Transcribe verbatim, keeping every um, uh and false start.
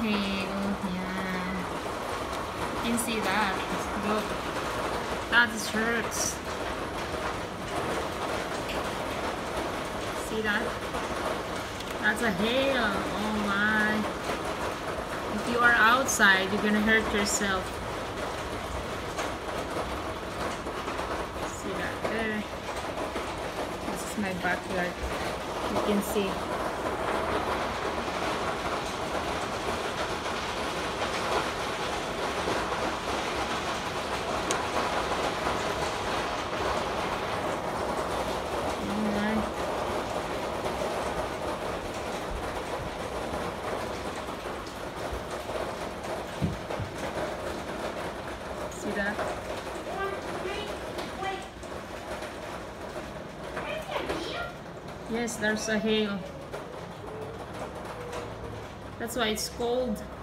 hail. Yeah. You can see that. Look. That is hurts. See that? That's a hail. Oh my. If you are outside, you're gonna hurt yourself. See that there? This is my backyard. You can see. See that? Yes, there's a hail. That's why it's cold.